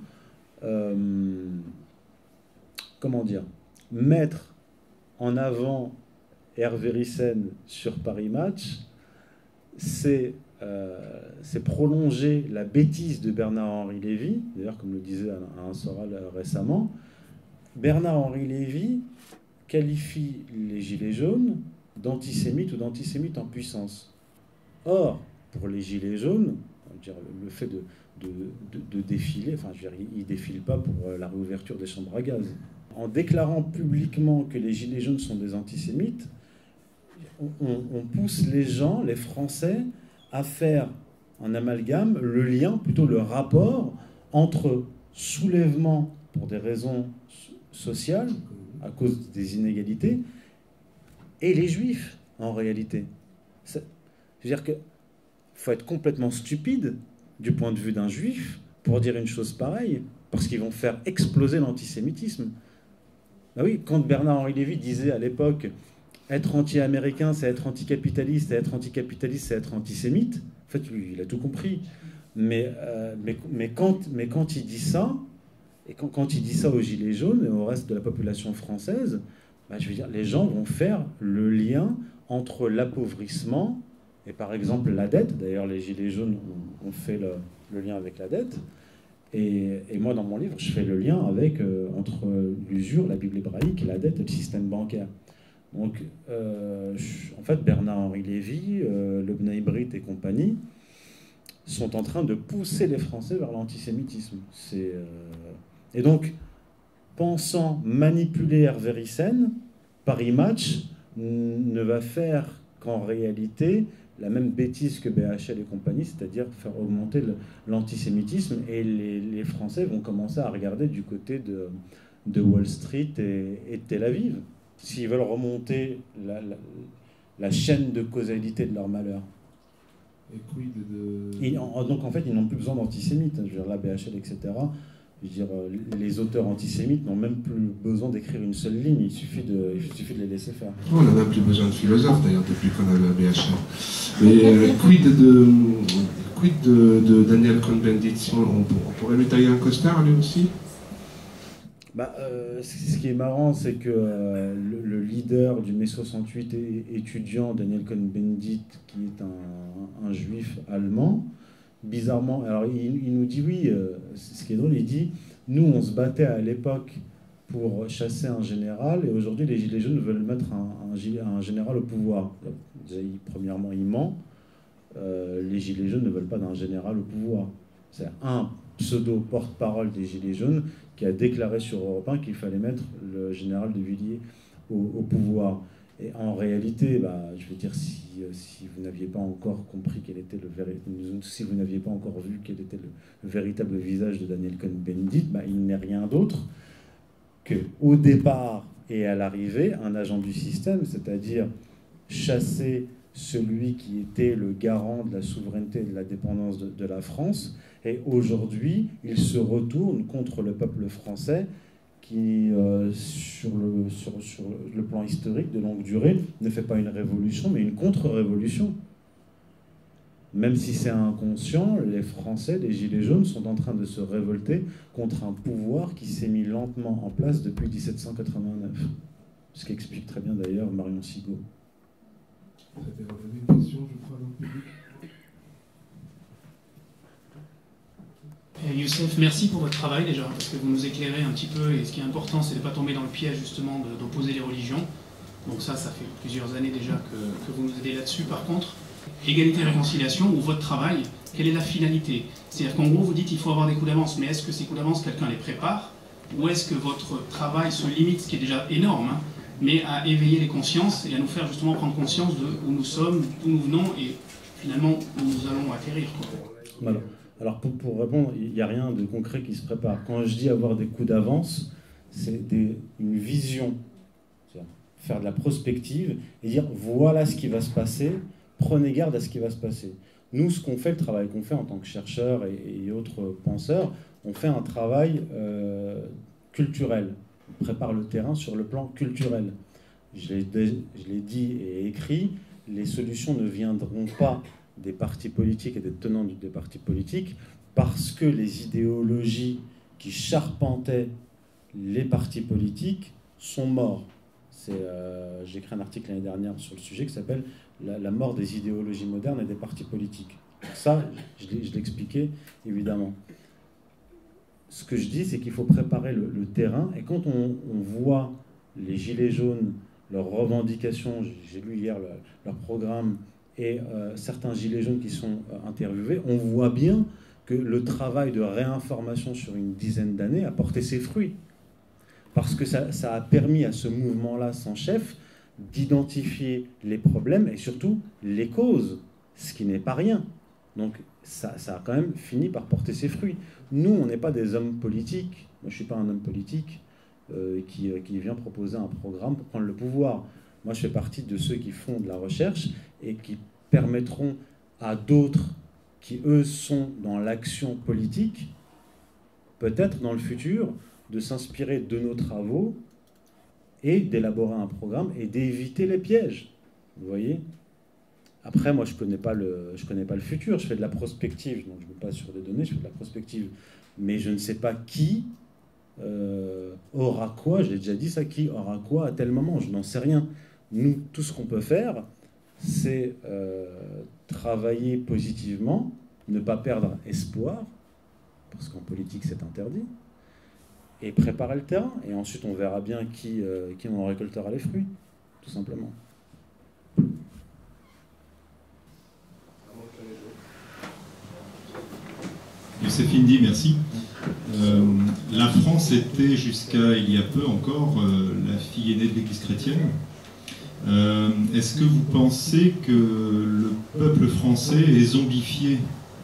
comment dire, mettre en avant Hervé Ryssen sur Paris Match, c'est prolonger la bêtise de Bernard-Henri Lévy. D'ailleurs, comme le disait Alain Soral récemment, Bernard-Henri Lévy qualifie les Gilets jaunes d'antisémites ou d'antisémites en puissance. Or, pour les Gilets jaunes, le fait de défiler, enfin, ils ne défilent pas pour la réouverture des chambres à gaz. En déclarant publiquement que les Gilets jaunes sont des antisémites, on pousse les gens, les Français, à faire un amalgame, le lien, plutôt le rapport entre soulèvement pour des raisons sociales, à cause des inégalités, et les Juifs, en réalité. C'est-à-dire qu'il faut être complètement stupide du point de vue d'un Juif pour dire une chose pareille, parce qu'ils vont faire exploser l'antisémitisme. Ben oui, quand Bernard-Henri Lévy disait à l'époque être anti-américain, c'est être anticapitaliste, et être anticapitaliste, c'est être antisémite. En fait, lui, il a tout compris. Mais quand il dit ça, et quand il dit ça aux Gilets jaunes et au reste de la population française, ben, je veux dire, les gens vont faire le lien entre l'appauvrissement et, par exemple, la dette. D'ailleurs, les Gilets jaunes ont fait le lien avec la dette. Et moi, dans mon livre, je fais le lien entre l'usure, la Bible hébraïque, et la dette et le système bancaire. Donc, en fait, Bernard-Henri Lévy, le Bnei Brit et compagnie sont en train de pousser les Français vers l'antisémitisme. Et donc, pensant manipuler Hervé Ryssen, Paris Match ne va faire qu'en réalité la même bêtise que BHL et compagnie, c'est-à-dire faire augmenter l'antisémitisme, et les Français vont commencer à regarder du côté de Wall Street et de Tel Aviv, s'ils veulent remonter la chaîne de causalité de leur malheur. Et quid de... Donc en fait, ils n'ont plus besoin d'antisémites. Je veux dire, la BHL, etc. Je veux dire, les auteurs antisémites n'ont même plus besoin d'écrire une seule ligne. Il suffit de les laisser faire. On n'a même plus besoin de philosophes, d'ailleurs, depuis qu'on a la BHL. Mais quid de Daniel Cohn-Bendit? On pourrait lui tailler un costard, lui aussi? Ce qui est marrant, c'est que le leader du mai 68 étudiant, Daniel Cohn-Bendit, qui est un juif allemand, bizarrement, alors il nous dit oui, ce qui est drôle, il dit nous on se battait à l'époque pour chasser un général, et aujourd'hui les Gilets jaunes veulent mettre un général au pouvoir. Premièrement, il ment. Les Gilets jaunes ne veulent pas d'un général au pouvoir. C'est un pseudo-porte-parole des Gilets jaunes qui a déclaré sur Europe 1 qu'il fallait mettre le général de Villiers au pouvoir. Et en réalité, je veux dire, si vous n'aviez pas encore compris si vous n'aviez pas encore vu quel était le véritable visage de Daniel Cohn-Bendit, il n'est rien d'autre qu'au départ et à l'arrivée, un agent du système, c'est-à-dire chasser celui qui était le garant de la souveraineté et de la dépendance de la France. Et aujourd'hui, il se retourne contre le peuple français qui, sur le plan historique de longue durée, ne fait pas une révolution, mais une contre-révolution. Même si c'est inconscient, les Français, les Gilets jaunes, sont en train de se révolter contre un pouvoir qui s'est mis lentement en place depuis 1789. Ce qu'explique très bien d'ailleurs Marion Sigaud. Vous avez relevé une question, je crois, dans le public. Youssef, merci pour votre travail déjà, parce que vous nous éclairez un petit peu, et ce qui est important, c'est de ne pas tomber dans le piège justement d'opposer les religions. Donc ça fait plusieurs années déjà que vous nous aidez là-dessus. Par contre, égalité et réconciliation, ou votre travail, quelle est la finalité? C'est-à-dire qu'en gros, vous dites qu'il faut avoir des coups d'avance, mais est-ce que ces coups d'avance, quelqu'un les prépare? Ou est-ce que votre travail se limite, ce qui est déjà énorme, hein, mais à éveiller les consciences et à nous faire justement prendre conscience de où nous sommes, d'où nous venons, et finalement où nous allons atterrir, quoi. Voilà. Alors pour répondre, il n'y a rien de concret qui se prépare. Quand je dis avoir des coups d'avance, c'est une vision, faire de la prospective et dire voilà ce qui va se passer, prenez garde à ce qui va se passer. Nous, ce qu'on fait, le travail qu'on fait en tant que chercheurs et autres penseurs, on fait un travail culturel. On prépare le terrain sur le plan culturel. Je l'ai dit et écrit, les solutions ne viendront pas des partis politiques et des tenants des partis politiques parce que les idéologies qui charpentaient les partis politiques sont morts. J'ai écrit un article l'année dernière sur le sujet qui s'appelle la mort des idéologies modernes et des partis politiques. Ça, je l'ai expliqué, évidemment. Ce que je dis, c'est qu'il faut préparer le terrain. Et quand on voit les Gilets jaunes, leurs revendications, j'ai lu hier leur programme, et certains Gilets jaunes qui sont interviewés, on voit bien que le travail de réinformation sur une dizaine d'années a porté ses fruits. Parce que ça a permis à ce mouvement-là sans chef d'identifier les problèmes et surtout les causes, ce qui n'est pas rien. Donc ça a quand même fini par porter ses fruits. Nous, on n'est pas des hommes politiques. Moi, je ne suis pas un homme politique qui vient proposer un programme pour prendre le pouvoir. Moi, je fais partie de ceux qui font de la recherche et qui permettront à d'autres qui, eux, sont dans l'action politique, peut-être dans le futur, de s'inspirer de nos travaux et d'élaborer un programme et d'éviter les pièges. Vous voyez ? Après, moi, je connais pas le futur. Je fais de la prospective, donc je me base sur des données, je fais de la prospective. Mais je ne sais pas qui aura quoi, je l'ai déjà dit ça, qui aura quoi à tel moment. Je n'en sais rien. Nous, tout ce qu'on peut faire, c'est travailler positivement, ne pas perdre espoir, parce qu'en politique, c'est interdit, et préparer le terrain. Et ensuite, on verra bien qui en récoltera les fruits, tout simplement. Youssef Indy, merci. La France était jusqu'à il y a peu encore la fille aînée de l'Église chrétienne. Est-ce que vous pensez que le peuple français est zombifié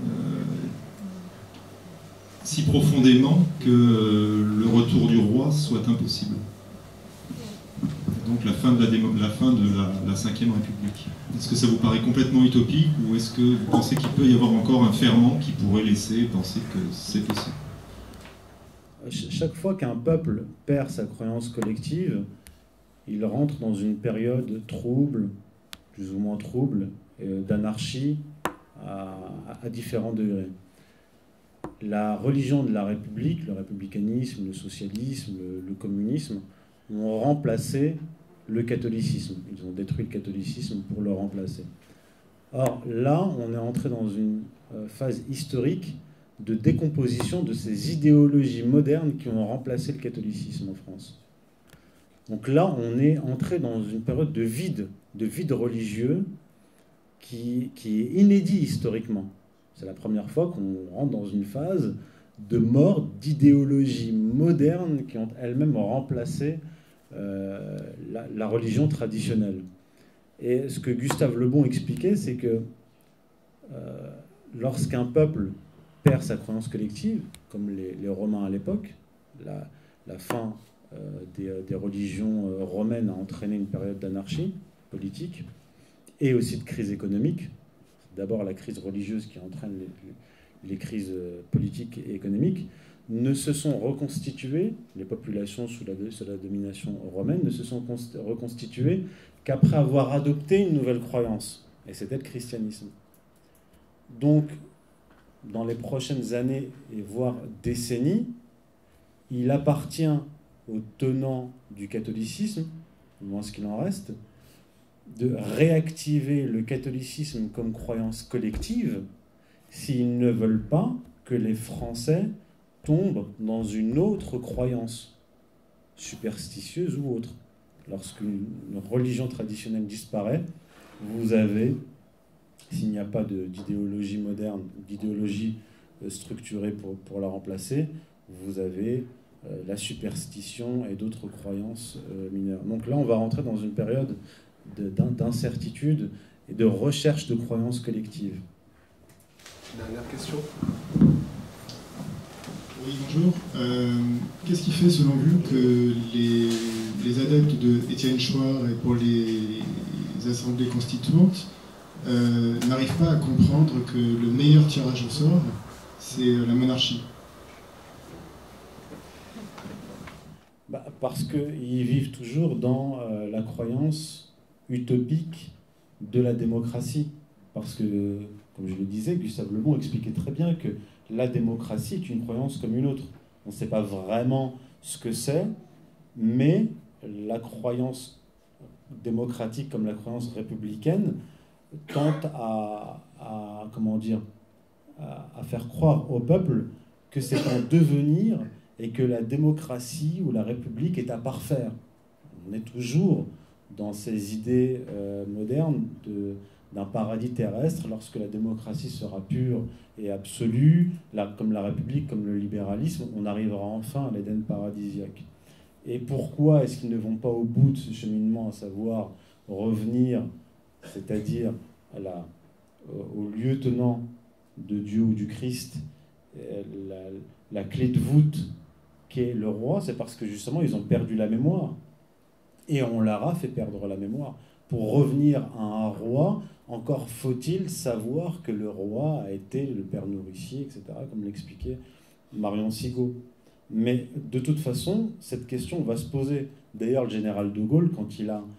si profondément que le retour du roi soit impossible? Donc la fin de la Cinquième République. Est-ce que ça vous paraît complètement utopique ou est-ce que vous pensez qu'il peut y avoir encore un ferment qui pourrait laisser penser que c'est possible? Chaque fois qu'un peuple perd sa croyance collective, il rentre dans une période trouble, plus ou moins trouble, d'anarchie à différents degrés. La religion de la République, le républicanisme, le socialisme, le communisme, ont remplacé le catholicisme. Ils ont détruit le catholicisme pour le remplacer. Or, là, on est entré dans une phase historique de décomposition de ces idéologies modernes qui ont remplacé le catholicisme en France. Donc là, on est entré dans une période de vide religieux qui est inédit historiquement. C'est la première fois qu'on rentre dans une phase de mort d'idéologies modernes qui ont elles-mêmes remplacé la religion traditionnelle. Et ce que Gustave Le Bon expliquait, c'est que lorsqu'un peuple perd sa croyance collective, comme les Romains à l'époque, la fin des religions romaines a entraîné une période d'anarchie politique et aussi de crise économique. C'est d'abord la crise religieuse qui entraîne les crises politiques et économiques, ne se sont reconstituées, les populations sous la domination romaine ne se sont reconstituées qu'après avoir adopté une nouvelle croyance, et c'était le christianisme. Donc, dans les prochaines années, et voire décennies, il appartient aux tenants du catholicisme, au moins ce qu'il en reste, de réactiver le catholicisme comme croyance collective s'ils ne veulent pas que les Français tombent dans une autre croyance superstitieuse ou autre. Lorsqu'une religion traditionnelle disparaît, vous avez, s'il n'y a pas d'idéologie moderne, d'idéologie structurée pour la remplacer, vous avez la superstition et d'autres croyances mineures. Donc là, on va rentrer dans une période d'incertitude et de recherche de croyances collectives. Dernière question. Oui, bonjour. Qu'est-ce qui fait, selon vous, que les adeptes de Étienne Chouard et pour les assemblées constituantes n'arrivent pas à comprendre que le meilleur tirage au sort, c'est la monarchie? Parce qu'ils vivent toujours dans la croyance utopique de la démocratie. Parce que, comme je le disais, Gustave Le Bon expliquait très bien que la démocratie est une croyance comme une autre. On ne sait pas vraiment ce que c'est, mais la croyance démocratique comme la croyance républicaine tente à faire croire au peuple que c'est un devenir et que la démocratie ou la République est à parfaire. On est toujours dans ces idées modernes d'un paradis terrestre lorsque la démocratie sera pure et absolue, comme la République, comme le libéralisme, on arrivera enfin à l'Éden paradisiaque. Et pourquoi est-ce qu'ils ne vont pas au bout de ce cheminement, à savoir revenir, c'est-à-dire au lieu tenant de Dieu ou du Christ, la clé de voûte qu'est le roi? C'est parce que justement ils ont perdu la mémoire. Et on leur a fait perdre la mémoire. Pour revenir à un roi, encore faut-il savoir que le roi a été le père nourricier, etc., comme l'expliquait Marion Sigaud. Mais de toute façon, cette question va se poser. D'ailleurs, le général de Gaulle, quand il a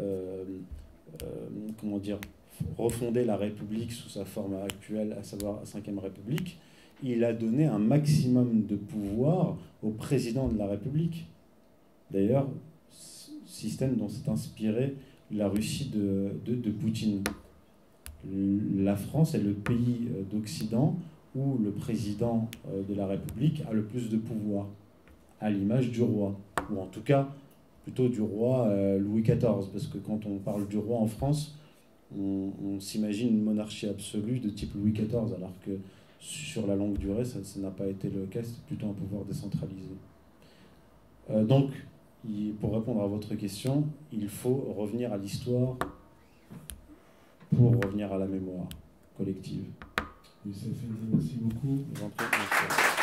refondé la République sous sa forme actuelle, à savoir la Ve République, il a donné un maximum de pouvoir au président de la République. D'ailleurs, système dont s'est inspiré la Russie de Poutine. La France est le pays d'Occident où le président de la République a le plus de pouvoir, à l'image du roi, ou en tout cas plutôt du roi Louis XIV, parce que quand on parle du roi en France, on s'imagine une monarchie absolue de type Louis XIV, alors que sur la longue durée, ça n'a pas été le cas, c'est plutôt un pouvoir décentralisé. Donc, pour répondre à votre question, il faut revenir à l'histoire pour revenir à la mémoire collective. Youssef Indy, merci beaucoup. Je vous en prie, merci.